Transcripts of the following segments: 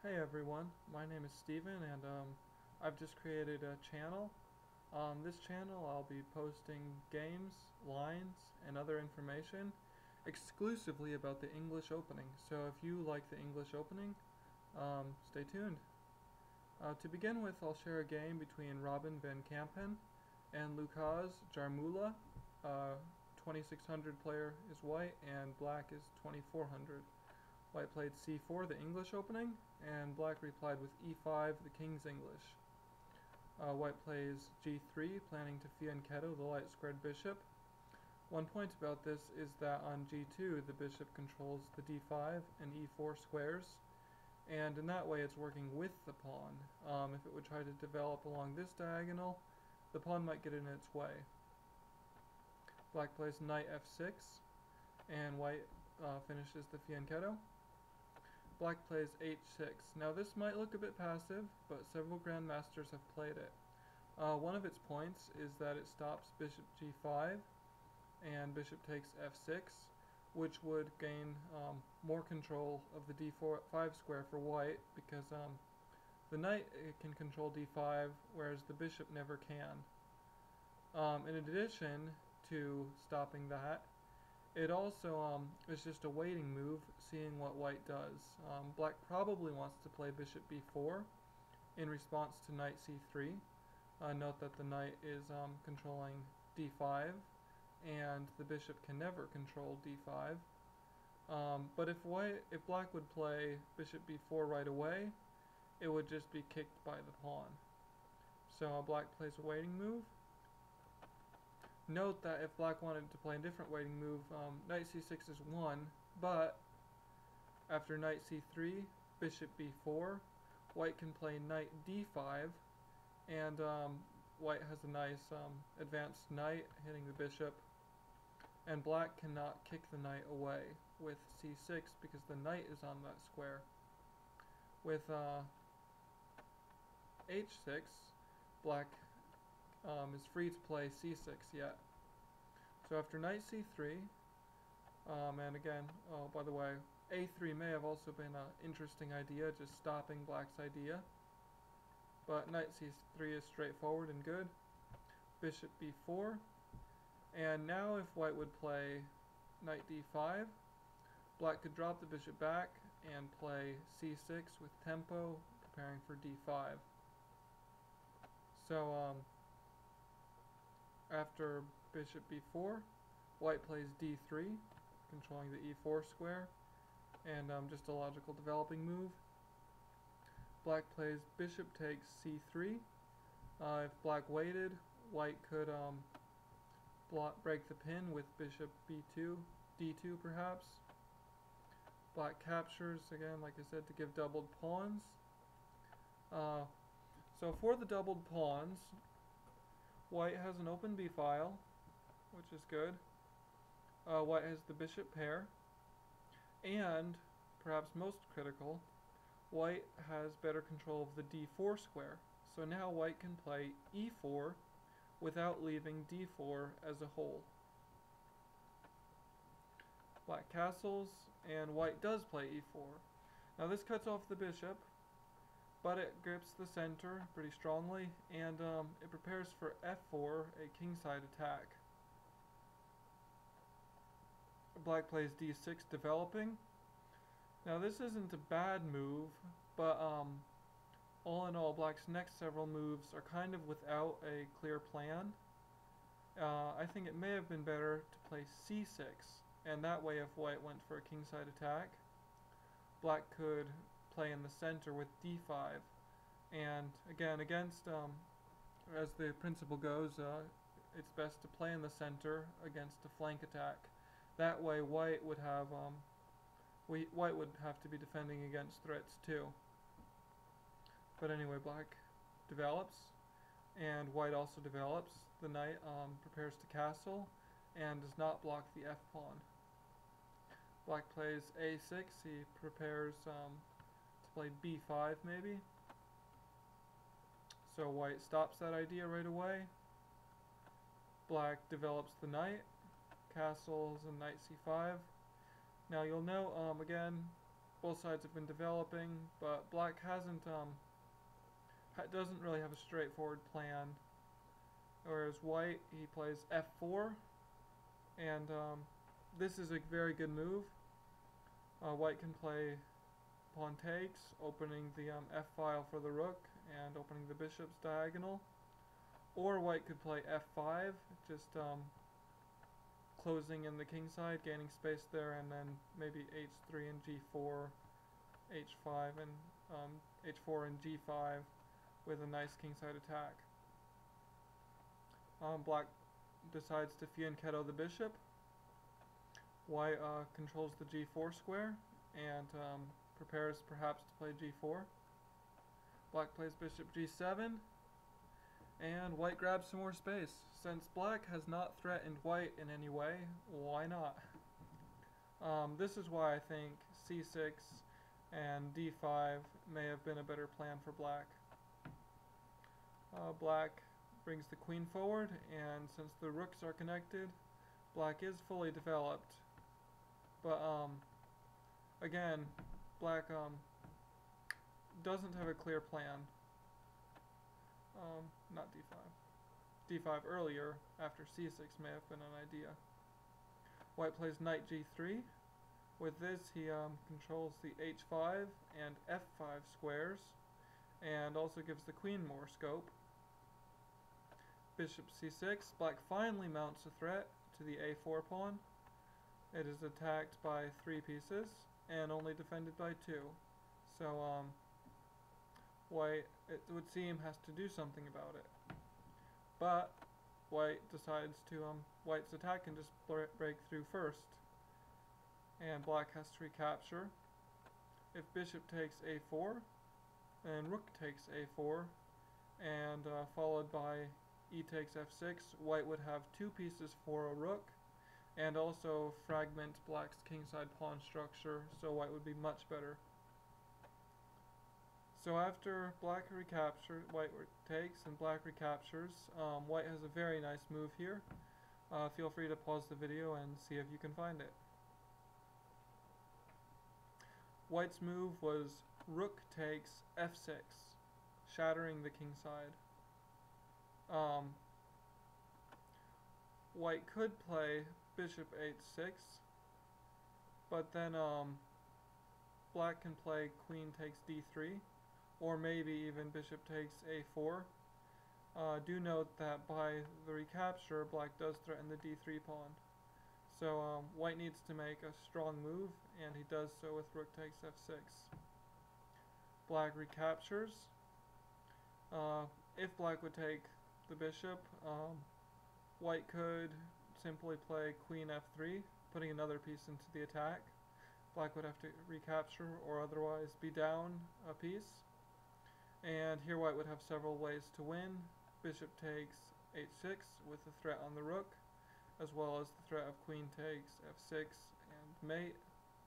Hey everyone, my name is Steven and I've just created a channel. On this channel I'll be posting games, lines, and other information exclusively about the English opening. So if you like the English opening, stay tuned. To begin with, I'll share a game between Robin van Kampen and Lukáš Jarmula. 2600 player is white and black is 2400. White played c4, the English opening, and black replied with e5, the King's English. White plays g3, planning to fianchetto the light squared bishop. One point about this is that on g2 the bishop controls the d5 and e4 squares, and in that way it's working with the pawn. If it would try to develop along this diagonal, the pawn might get in its way. Black plays knight f6, and white finishes the fianchetto. Black plays h6. Now this might look a bit passive, but several grandmasters have played it. One of its points is that it stops bishop g5 and bishop takes f6, which would gain more control of the d5 square for white, because the knight can control d5, whereas the bishop never can. In addition to stopping that, it also is just a waiting move, seeing what white does. Black probably wants to play bishop b4 in response to knight c3. Note that the knight is controlling d5, and the bishop can never control d5. But if black would play bishop b4 right away, it would just be kicked by the pawn. So black plays a waiting move. Note that if black wanted to play a different waiting move, knight c6 is 1, but after knight c3, bishop b4, white can play knight d5, and white has a nice advanced knight hitting the bishop, and black cannot kick the knight away with c6 because the knight is on that square. With h6, black is free to play c6 yet. So after knight c3, and again, oh, by the way, a3 may have also been an interesting idea, just stopping black's idea. But knight c3 is straightforward and good. Bishop b4. And now if white would play knight d5, black could drop the bishop back and play c6 with tempo, preparing for d5. So after bishop b4, white plays d3, controlling the e4 square, and just a logical developing move. Black plays bishop takes c3. If black waited, white could break the pin with bishop b2, d2 perhaps. Black captures, again, like I said, to give doubled pawns. So for the doubled pawns, white has an open b-file, which is good. White has the bishop pair, and, perhaps most critical, white has better control of the d4 square. So now white can play e4 without leaving d4 as a whole. Black castles, and white does play e4. Now this cuts off the bishop, but it grips the center pretty strongly, and it prepares for f4, a kingside attack. Black plays d6, developing. Now this isn't a bad move, but all in all, black's next several moves are kind of without a clear plan. I think it may have been better to play c6, and that way if white went for a kingside attack, black could play in the center with d5. And again, against, as the principle goes, it's best to play in the center against a flank attack. That way white would have white would have to be defending against threats too. But anyway, black develops, and white also develops. The knight prepares to castle, and does not block the f-pawn. Black plays a6, he prepares to play b5 maybe. So white stops that idea right away. Black develops the knight, castles and knight c5. Now you'll note, again, both sides have been developing, but black doesn't really have a straightforward plan. Whereas white, he plays f4, and this is a very good move. White can play pawn takes, opening the f file for the rook and opening the bishop's diagonal. Or white could play f5, just closing in the king side, gaining space there, and then maybe h3 and g4, h5 and h4 and g5 with a nice kingside attack. Black decides to fianchetto the bishop. White controls the g4 square and prepares perhaps to play g4. Black plays bishop g7, and white grabs some more space. Since black has not threatened white in any way, why not? This is why I think c6 and d5 may have been a better plan for black. Black brings the queen forward, and since the rooks are connected, black is fully developed. But again, black doesn't have a clear plan. Not d5. d5 earlier, after c6 may have been an idea. White plays knight g3. With this, he controls the h5 and f5 squares, and also gives the queen more scope. Bishop c6. Black finally mounts a threat to the a4 pawn. It is attacked by 3 pieces and only defended by 2. So white, it would seem, has to do something about it. But white decides to white's attack can just break through first, and black has to recapture. If bishop takes a4, then rook takes a4, and followed by e takes f6, white would have 2 pieces for a rook, and also fragment black's kingside pawn structure, so white would be much better. So after black recaptures, white takes and black recaptures, white has a very nice move here. Feel free to pause the video and see if you can find it. White's move was rook takes f6, shattering the king side. White could play bishop h6, but then black can play queen takes d3, or maybe even bishop takes a4. Do note that by the recapture, black does threaten the d3 pawn. So white needs to make a strong move, and he does so with rook takes f6. Black recaptures. If black would take the bishop, white could simply play queen f3, putting another piece into the attack. Black would have to recapture or otherwise be down a piece. And here white would have several ways to win. Bishop takes h6 with the threat on the rook, as well as the threat of queen takes f6 and mate.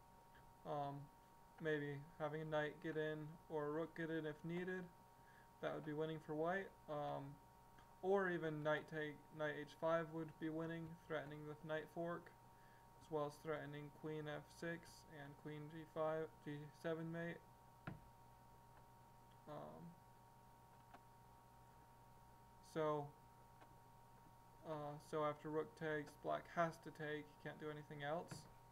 Maybe having a knight get in or a rook get in if needed. That would be winning for white. Or even knight h5 would be winning, threatening with knight fork, as well as threatening queen f6 and queen g7 mate. So after rook takes, black has to take. He can't do anything else.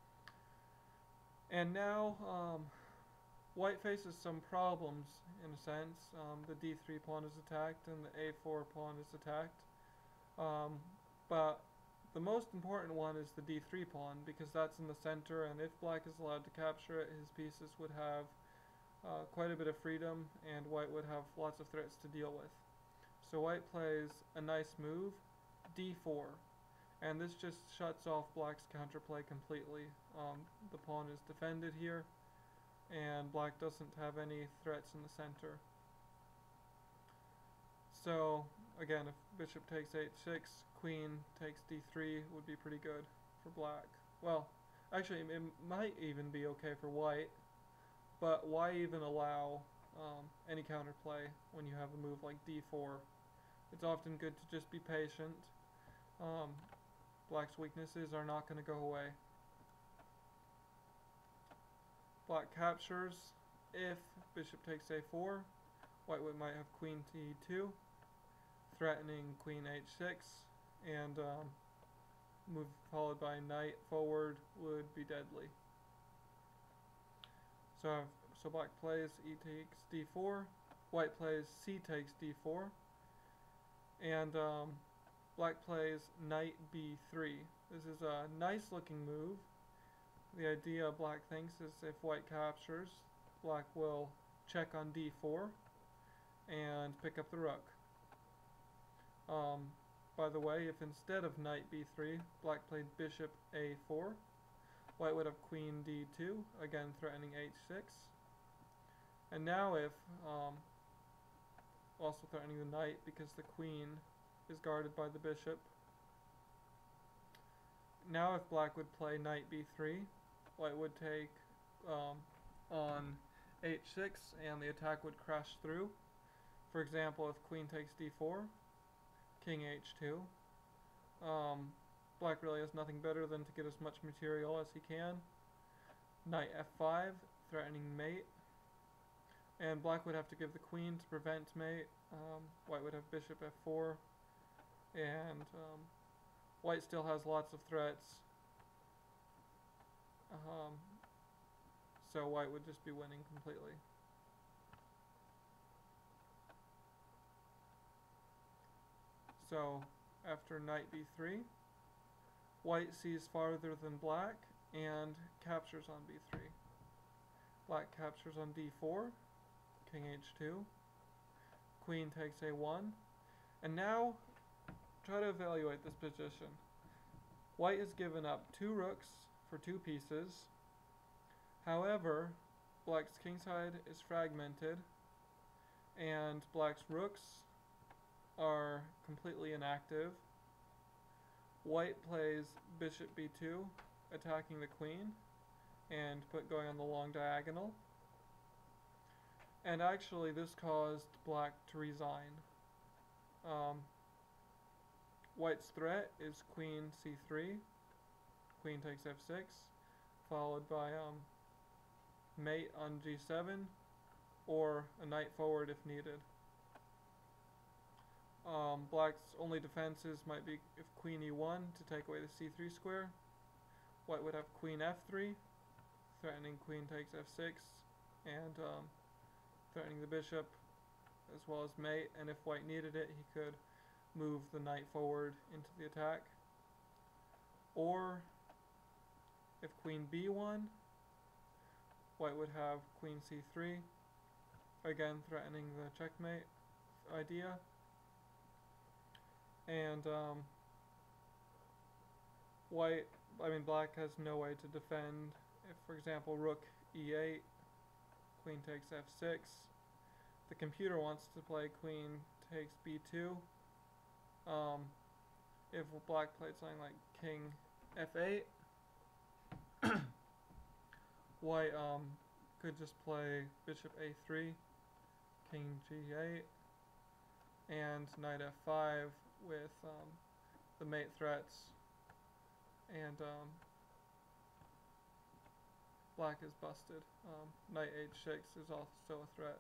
And now white faces some problems in a sense. The d3 pawn is attacked and the a4 pawn is attacked. But the most important one is the d3 pawn, because that's in the center, and if black is allowed to capture it, his pieces would have quite a bit of freedom, and white would have lots of threats to deal with. So white plays a nice move, d4, and this just shuts off black's counterplay completely. The pawn is defended here, and black doesn't have any threats in the center. So again, if bishop takes h6, queen takes d3 would be pretty good for black. Well, actually it might even be okay for white, but why even allow any counterplay when you have a move like d4? It's often good to just be patient. Black's weaknesses are not going to go away. Black captures. If bishop takes a4, white might have queen t2, threatening queen h6, and move followed by knight forward would be deadly. So black plays e takes d4, white plays c takes d4, and black plays knight b3. This is a nice looking move. The idea black thinks is if white captures, black will check on d4 and pick up the rook. By the way, if instead of knight b3, black played bishop a4, white would have queen d2, again threatening h6. And now if, also threatening the knight because the queen is guarded by the bishop. Now if black would play knight b3, white would take on h6 and the attack would crash through. For example, if queen takes d4, king h2, black really has nothing better than to get as much material as he can. Knight f5, threatening mate, and black would have to give the queen to prevent mate. White would have bishop f4, and white still has lots of threats, so white would just be winning completely. So after knight b3, white sees farther than black and captures on b3. Black captures on d4, king h2, queen takes a1, and now try to evaluate this position. White has given up 2 rooks for 2 pieces. However, black's kingside is fragmented and black's rooks are completely inactive. White plays bishop b2, attacking the queen and going on the long diagonal. And actually this caused black to resign. White's threat is queen c3, queen takes f6, followed by mate on g7, or a knight forward if needed. Black's only defenses might be if queen e1 to take away the c3 square. White would have queen f3, threatening queen takes f6, and threatening the bishop as well as mate, and if white needed it, he could move the knight forward into the attack. Or if queen b1, white would have queen c3, again threatening the checkmate idea. And black has no way to defend. If, for example, rook e8, queen takes f6, the computer wants to play queen takes b2. If black played something like king f8, white could just play bishop a3, king g8, and knight f5 with the mate threats, and black is busted. Knight h6 is also a threat.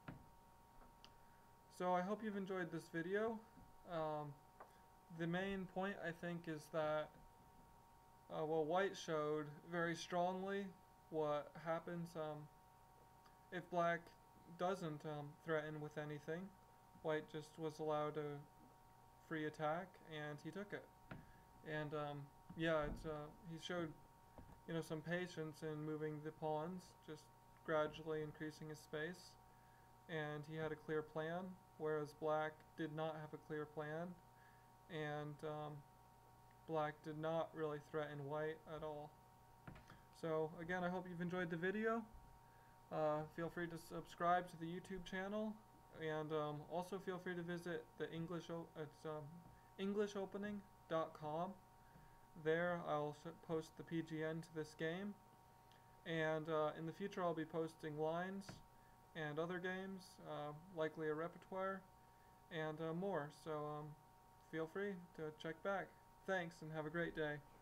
So I hope you've enjoyed this video. The main point I think is that white showed very strongly what happens if black doesn't threaten with anything. White just was allowed a free attack and he took it. And yeah, he showed some patience in moving the pawns, just gradually increasing his space, and he had a clear plan, whereas black did not have a clear plan, and black did not really threaten white at all. So again, I hope you've enjoyed the video. Feel free to subscribe to the YouTube channel, and also feel free to visit the EnglishOpening.com. There I'll post the PGN to this game, and in the future I'll be posting lines and other games, likely a repertoire, and more. So feel free to check back. Thanks, and have a great day.